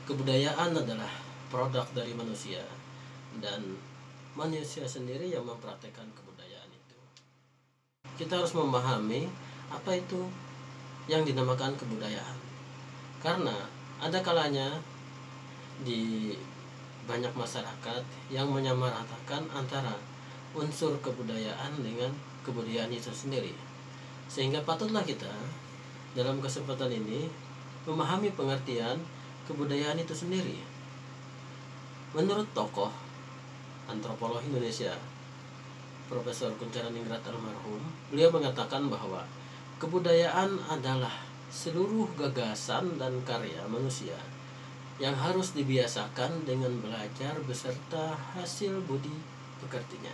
Kebudayaan adalah produk dari manusia, dan manusia sendiri yang mempraktekkan kebudayaan itu. Kita harus memahami apa itu yang dinamakan kebudayaan, karena ada kalanya di banyak masyarakat yang menyamaratakan antara unsur kebudayaan dengan kebudayaan itu sendiri, sehingga patutlah kita dalam kesempatan ini memahami pengertian kebudayaan itu sendiri. Menurut tokoh antropolog Indonesia Profesor Kuncharaningrat almarhum, beliau mengatakan bahwa kebudayaan adalah seluruh gagasan dan karya manusia yang harus dibiasakan dengan belajar beserta hasil budi pekertinya.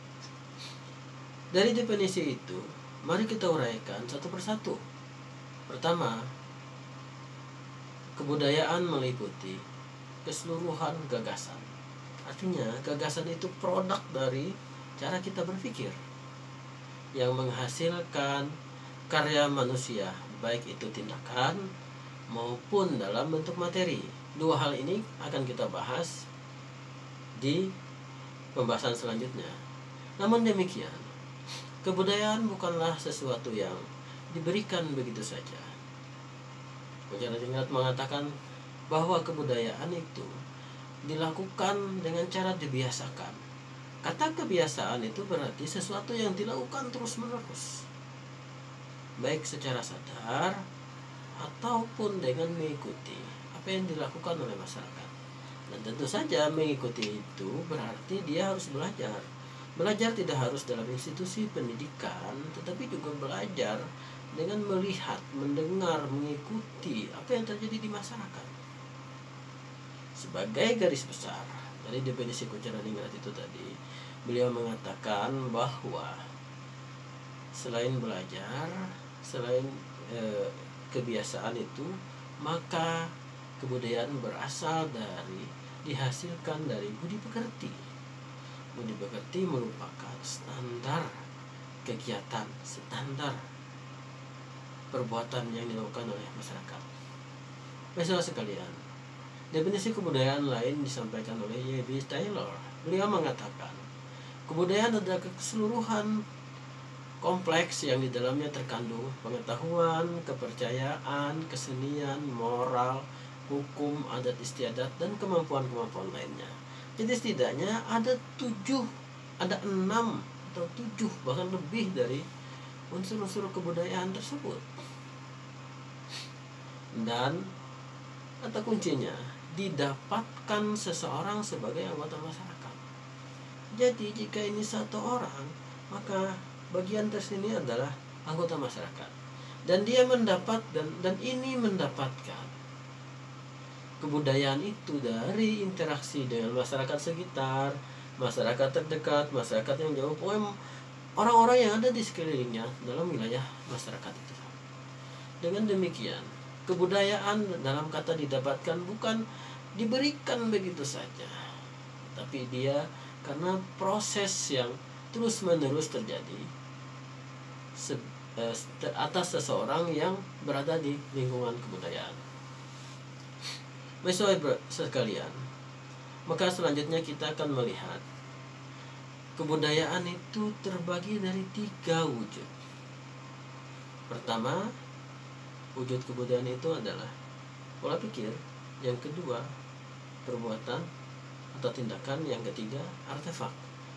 Dari definisi itu, mari kita uraikan satu persatu. Pertama, kebudayaan meliputi keseluruhan gagasan. Artinya, gagasan itu produk dari cara kita berpikir yang menghasilkan karya manusia, baik itu tindakan maupun dalam bentuk materi. Dua hal ini akan kita bahas di pembahasan selanjutnya. Namun demikian, kebudayaan bukanlah sesuatu yang diberikan begitu saja. Kuncharaningrat mengatakan bahwa kebudayaan itu dilakukan dengan cara dibiasakan. Kata kebiasaan itu berarti sesuatu yang dilakukan terus-menerus, baik secara sadar ataupun dengan mengikuti apa yang dilakukan oleh masyarakat. Dan tentu saja mengikuti itu berarti dia harus belajar. Belajar tidak harus dalam institusi pendidikan, tetapi juga belajar dengan melihat, mendengar, mengikuti apa yang terjadi di masyarakat. Sebagai garis besar dari definisi Kuncharaningrat itu tadi, beliau mengatakan bahwa selain belajar, selain kebiasaan itu, maka kebudayaan berasal dari, dihasilkan dari budi pekerti. Budi pekerti merupakan standar kegiatan, standar perbuatan yang dilakukan oleh masyarakat. Saudara sekalian, definisi kebudayaan lain disampaikan oleh Y.B. Taylor. Beliau mengatakan, kebudayaan adalah keseluruhan kompleks yang di dalamnya terkandung pengetahuan, kepercayaan, kesenian, moral, hukum, adat istiadat, dan kemampuan-kemampuan lainnya. Jadi setidaknya ada 6 atau 7 bahkan lebih dari unsur-unsur kebudayaan tersebut. Dan kata kuncinya, didapatkan seseorang sebagai anggota masyarakat. Jadi jika ini satu orang, maka bagian tersini adalah anggota masyarakat, dan dia mendapat dan ini mendapatkan kebudayaan itu dari interaksi dengan masyarakat sekitar, masyarakat terdekat, masyarakat yang jauh, pokoknya orang-orang yang ada di sekelilingnya dalam wilayah masyarakat itu. Dengan demikian, kebudayaan dalam kata didapatkan bukan diberikan begitu saja, tapi dia karena proses yang terus-menerus terjadi atas seseorang yang berada di lingkungan kebudayaan. Bapak sekalian, maka selanjutnya kita akan melihat kebudayaan itu terbagi dari 3 wujud. Pertama, wujud kebudayaan itu adalah pola pikir. Yang kedua, perbuatan atau tindakan. Yang ketiga, artefak.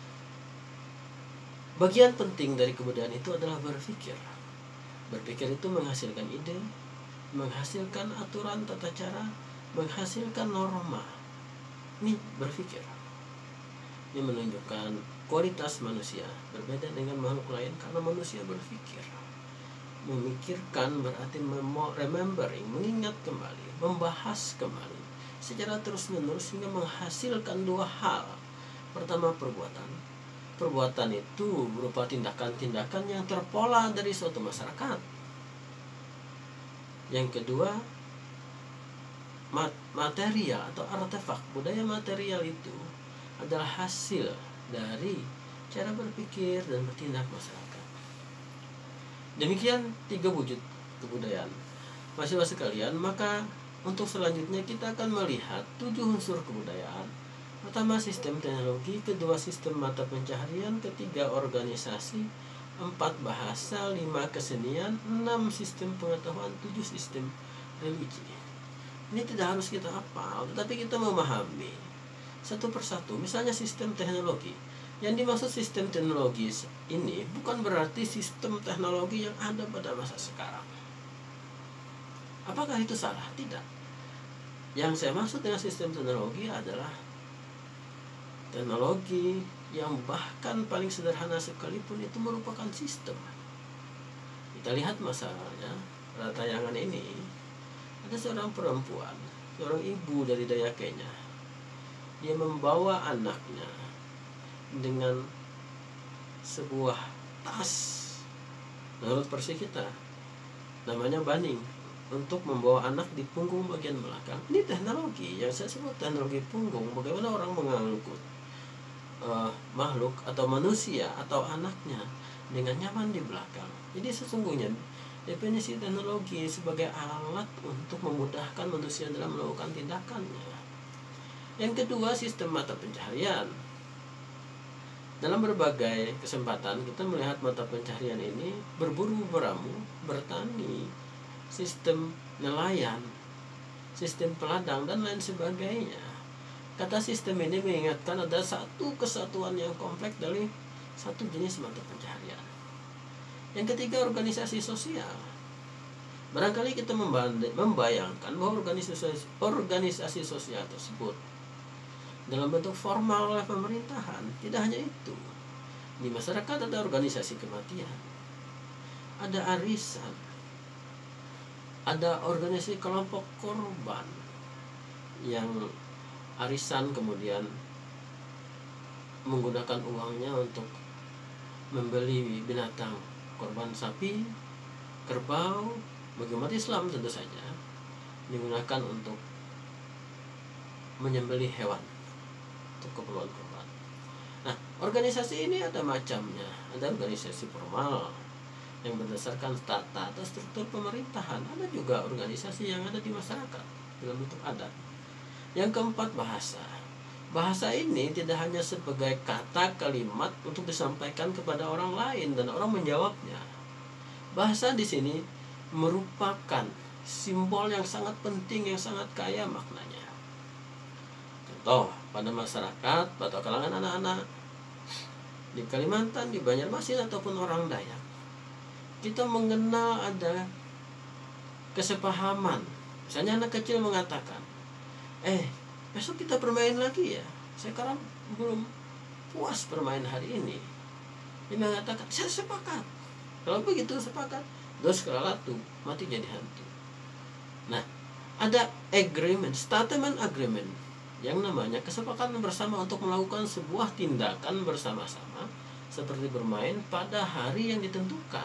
Bagian penting dari kebudayaan itu adalah berpikir. Berpikir itu menghasilkan ide, menghasilkan aturan tata cara, menghasilkan norma. Ini berpikir. Ini menunjukkan kualitas manusia berbeda dengan makhluk lain karena manusia berpikir. Memikirkan berarti remembering, mengingat kembali, membahas kembali secara terus-menerus hingga menghasilkan 2 hal. Pertama, perbuatan. Perbuatan itu berupa tindakan-tindakan yang terpola dari suatu masyarakat. Yang kedua, material atau artefak. Budaya material itu adalah hasil dari cara berpikir dan bertindak masyarakat. Demikian 3 wujud kebudayaan. Masih sekalian, maka Untuk selanjutnya kita akan melihat 7 unsur kebudayaan. Pertama, sistem teknologi. Kedua, sistem mata pencaharian. Ketiga, organisasi. 4, bahasa. 5, kesenian. 6, sistem pengetahuan. 7, sistem religi. Ini tidak harus kita hafal, tetapi kita memahami satu persatu. Misalnya sistem teknologi. Yang dimaksud sistem teknologi ini bukan berarti sistem teknologi yang ada pada masa sekarang. Apakah itu salah? Tidak. Yang saya maksud dengan sistem teknologi adalah teknologi yang bahkan paling sederhana sekalipun itu merupakan sistem. Kita lihat masalahnya pada tayangan ini. Ada seorang perempuan, seorang ibu dari Dayak Kenya. Dia membawa anaknya dengan sebuah tas, menurut versi kita namanya baning, untuk membawa anak di punggung bagian belakang. Ini teknologi yang saya sebut teknologi punggung. Bagaimana orang mengangkut makhluk atau manusia atau anaknya dengan nyaman di belakang. Jadi sesungguhnya definisi teknologi sebagai alat untuk memudahkan manusia dalam melakukan tindakannya. Yang kedua, sistem mata pencaharian. Dalam berbagai kesempatan kita melihat mata pencaharian ini berburu, beramu, bertani, sistem nelayan, sistem peladang, dan lain sebagainya. Kata sistem ini mengingatkan ada satu kesatuan yang kompleks dari satu jenis mata pencaharian. Yang ketiga, organisasi sosial. Barangkali kita membayangkan bahwa organisasi sosial tersebut dalam bentuk formal oleh pemerintahan. Tidak hanya itu, di masyarakat ada organisasi kematian, ada arisan, ada organisasi kelompok korban yang arisan kemudian menggunakan uangnya untuk membeli binatang korban, sapi, kerbau. Bagi umat Islam tentu saja digunakan untuk menyembelih hewan untuk keperluan korban. Nah, organisasi ini ada macamnya. Ada organisasi formal yang berdasarkan tata atau struktur pemerintahan. Ada juga organisasi yang ada di masyarakat dalam bentuk adat. Yang keempat, bahasa. Bahasa ini tidak hanya sebagai kata kalimat untuk disampaikan kepada orang lain dan orang menjawabnya. Bahasa di sini merupakan simbol yang sangat penting, yang sangat kaya maknanya. Contoh, pada masyarakat atau kalangan anak-anak di Kalimantan, di Banjarmasin ataupun orang Dayak, kita mengenal ada kesepahaman. Misalnya anak kecil mengatakan, besok kita bermain lagi ya, sekarang belum puas bermain hari ini. Dia mengatakan, saya sepakat. Kalau begitu sepakat, dos kelalatu, mati jadi hantu. Nah, ada agreement, statement agreement, yang namanya kesepakatan bersama untuk melakukan sebuah tindakan bersama-sama seperti bermain pada hari yang ditentukan.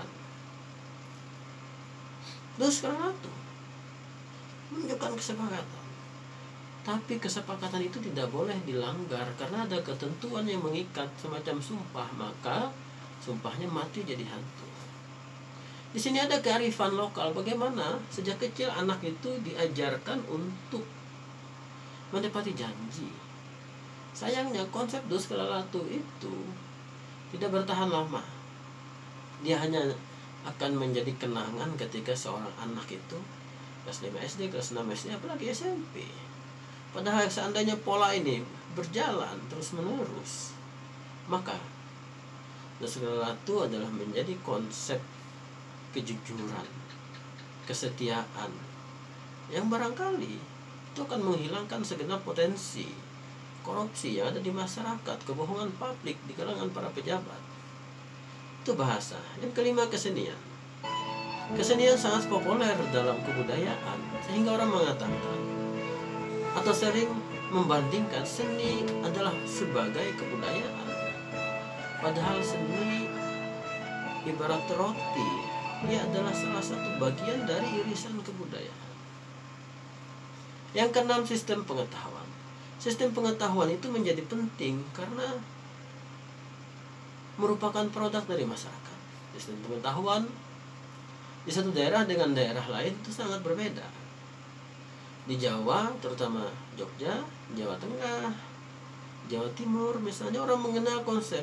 Dos kelalatu menunjukkan kesepakatan. Tapi kesepakatan itu tidak boleh dilanggar karena ada ketentuan yang mengikat semacam sumpah, maka sumpahnya mati jadi hantu. Di sini ada kearifan lokal, bagaimana sejak kecil anak itu diajarkan untuk menepati janji. Sayangnya konsep dos kelalatu itu tidak bertahan lama. Dia hanya akan menjadi kenangan ketika seorang anak itu kelas 5 SD, kelas 6 SD, apalagi SMP. Padahal seandainya pola ini berjalan terus-menerus, maka dos kelalatu adalah menjadi konsep kejujuran, kesetiaan, yang barangkali itu akan menghilangkan segenap potensi korupsi yang ada di masyarakat, kebohongan publik di kalangan para pejabat. Itu bahasa. Yang kelima, kesenian. Kesenian sangat populer dalam kebudayaan, sehingga orang mengatakan atau sering membandingkan seni adalah sebagai kebudayaan. Padahal seni ibarat roti, dia adalah salah satu bagian dari irisan kebudayaan. Yang keenam, sistem pengetahuan. Sistem pengetahuan itu menjadi penting karena merupakan produk dari masyarakat. Sistem pengetahuan di satu daerah dengan daerah lain itu sangat berbeda. Di Jawa, terutama Jogja, Jawa Tengah, Jawa Timur, misalnya orang mengenal konsep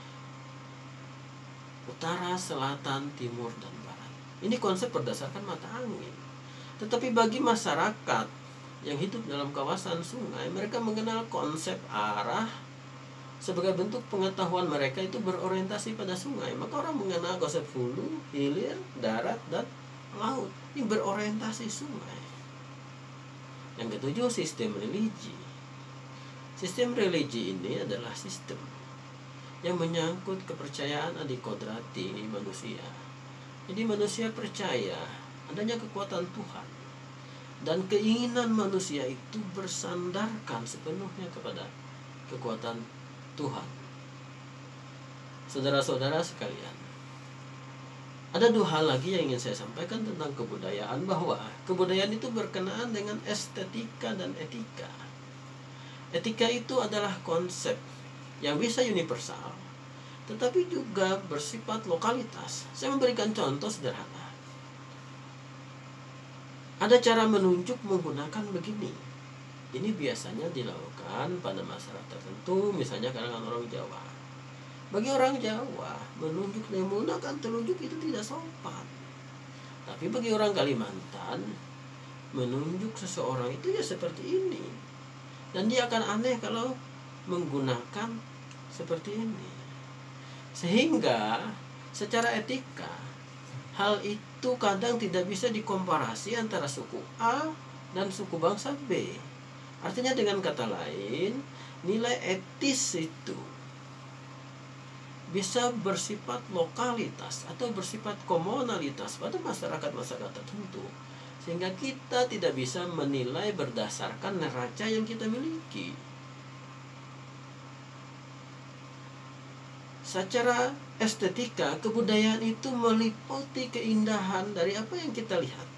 utara, selatan, timur, dan barat. Ini konsep berdasarkan mata angin. Tetapi bagi masyarakat yang hidup dalam kawasan sungai, mereka mengenal konsep arah sebagai bentuk pengetahuan mereka itu berorientasi pada sungai. Maka orang mengenal konsep hulu, hilir, darat, dan laut. Ini berorientasi sungai. Yang ketujuh, sistem religi. Sistem religi ini adalah sistem yang menyangkut kepercayaan adikodrati manusia. Jadi manusia percaya adanya kekuatan Tuhan, dan keinginan manusia itu bersandarkan sepenuhnya kepada kekuatan Tuhan. Saudara-saudara sekalian, ada dua hal lagi yang ingin saya sampaikan tentang kebudayaan, bahwa kebudayaan itu berkenaan dengan estetika dan etika. Etika itu adalah konsep yang bisa universal, tetapi juga bersifat lokalitas. Saya memberikan contoh sederhana. Ada cara menunjuk menggunakan begini. Ini biasanya dilakukan pada masyarakat tertentu, misalnya kalangan orang Jawa. Bagi orang Jawa, menunjuk dan menggunakan telunjuk itu tidak sopan. Tapi bagi orang Kalimantan, menunjuk seseorang itu ya seperti ini. Dan dia akan aneh kalau menggunakan seperti ini. Sehingga secara etika, hal itu kadang tidak bisa dikomparasi antara suku A dan suku bangsa B. Artinya dengan kata lain, nilai etis itu bisa bersifat lokalitas atau bersifat komunalitas pada masyarakat-masyarakat tertentu, sehingga kita tidak bisa menilai berdasarkan neraca yang kita miliki. Secara estetika, kebudayaan itu meliputi keindahan dari apa yang kita lihat,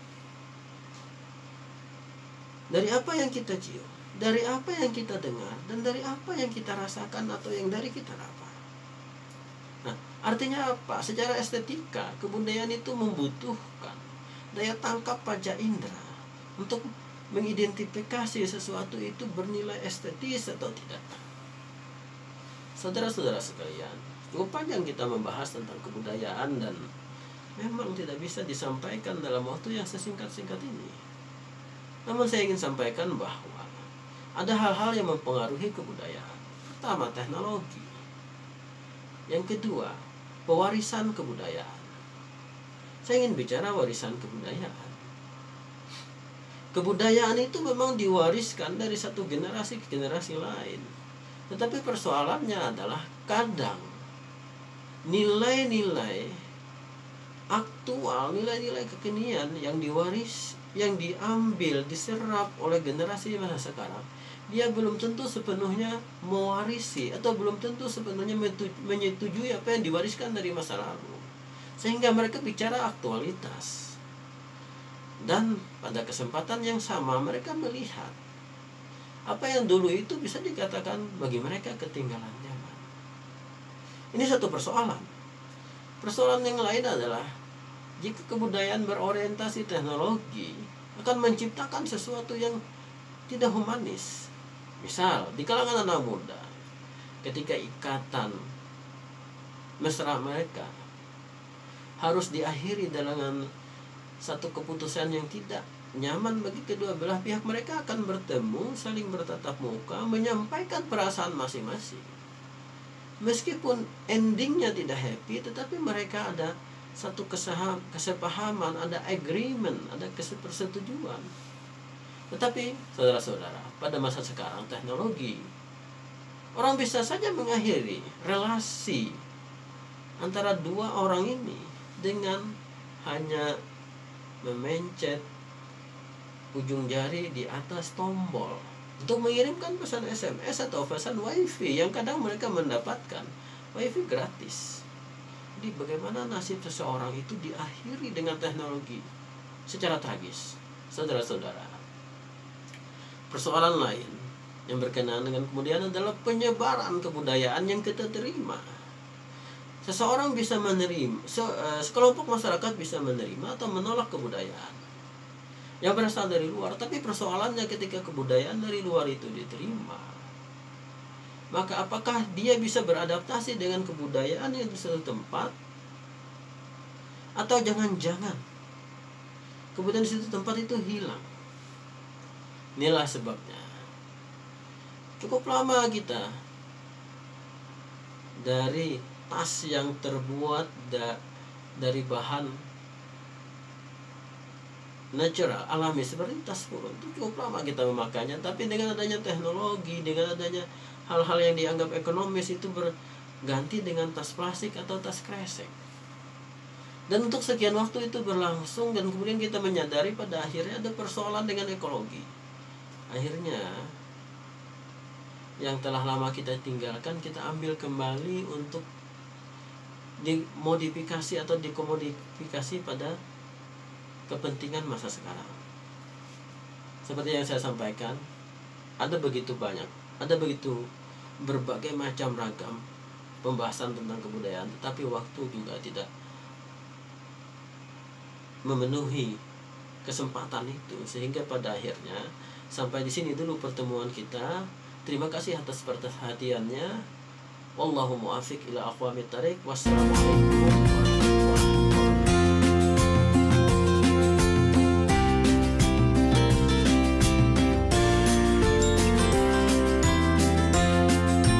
dari apa yang kita cium, dari apa yang kita dengar, dan dari apa yang kita rasakan atau yang dari kita raba. Nah, artinya apa? Secara estetika, kebudayaan itu membutuhkan daya tangkap panca indera untuk mengidentifikasi sesuatu itu bernilai estetis atau tidak. Saudara-saudara sekalian, cukup panjang kita membahas tentang kebudayaan dan memang tidak bisa disampaikan dalam waktu yang sesingkat-singkat ini. Namun saya ingin sampaikan bahwa ada hal-hal yang mempengaruhi kebudayaan. Pertama, teknologi. Yang kedua, pewarisan kebudayaan. Saya ingin bicara warisan kebudayaan. Kebudayaan itu memang diwariskan dari satu generasi ke generasi lain. Tetapi persoalannya adalah kadang nilai-nilai aktual, nilai-nilai kekinian yang diambil, diserap oleh generasi masa sekarang, dia belum tentu sepenuhnya mewarisi atau belum tentu sepenuhnya menyetujui apa yang diwariskan dari masa lalu. Sehingga mereka bicara aktualitas. Dan pada kesempatan yang sama mereka melihat apa yang dulu itu bisa dikatakan bagi mereka ketinggalan zaman. Ini satu persoalan. Persoalan yang lain adalah jika kebudayaan berorientasi teknologi akan menciptakan sesuatu yang tidak humanis. Misal, di kalangan anak muda, ketika ikatan mesra mereka harus diakhiri dengan satu keputusan yang tidak nyaman bagi kedua belah pihak, mereka akan bertemu, saling bertatap muka, menyampaikan perasaan masing-masing. Meskipun endingnya tidak happy, tetapi mereka ada satu kesepahaman, ada agreement, ada persetujuan. Tetapi saudara-saudara, pada masa sekarang teknologi, orang bisa saja mengakhiri relasi antara dua orang ini dengan hanya memencet ujung jari di atas tombol untuk mengirimkan pesan SMS atau pesan WiFi yang kadang mereka mendapatkan WiFi gratis. Jadi bagaimana nasib seseorang itu diakhiri dengan teknologi secara tragis, saudara-saudara. Persoalan lain yang berkenaan dengan kemudian adalah penyebaran kebudayaan yang kita terima. Seseorang bisa menerima, sekelompok masyarakat bisa menerima atau menolak kebudayaan. yang berasal dari luar. Tapi persoalannya ketika kebudayaan dari luar itu diterima, maka apakah dia bisa beradaptasi dengan kebudayaan yang di suatu tempat, atau jangan-jangan kebudayaan di suatu tempat itu hilang? Inilah sebabnya cukup lama kita dari tas yang terbuat dari bahan natural, alami seperti tas kurun itu cukup lama kita memakainya. Tapi dengan adanya teknologi, dengan adanya hal-hal yang dianggap ekonomis, itu berganti dengan tas plastik atau tas kresek. Dan untuk sekian waktu itu berlangsung, dan kemudian kita menyadari pada akhirnya ada persoalan dengan ekologi. Akhirnya yang telah lama kita tinggalkan, kita ambil kembali untuk dimodifikasi atau dikomodifikasi pada kepentingan masa sekarang. Seperti yang saya sampaikan, ada begitu berbagai macam ragam pembahasan tentang kebudayaan, tetapi waktu juga tidak memenuhi kesempatan itu, sehingga pada akhirnya sampai di sini dulu pertemuan kita. Terima kasih atas perhatiannya. Wallahu muwaffiq ila aqwamit thariq. Wassalamualaikum warahmatullahi wabarakatuh.